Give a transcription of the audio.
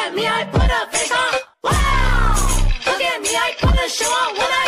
at me, I put a face on. Wow! Look at me, I put a show on when I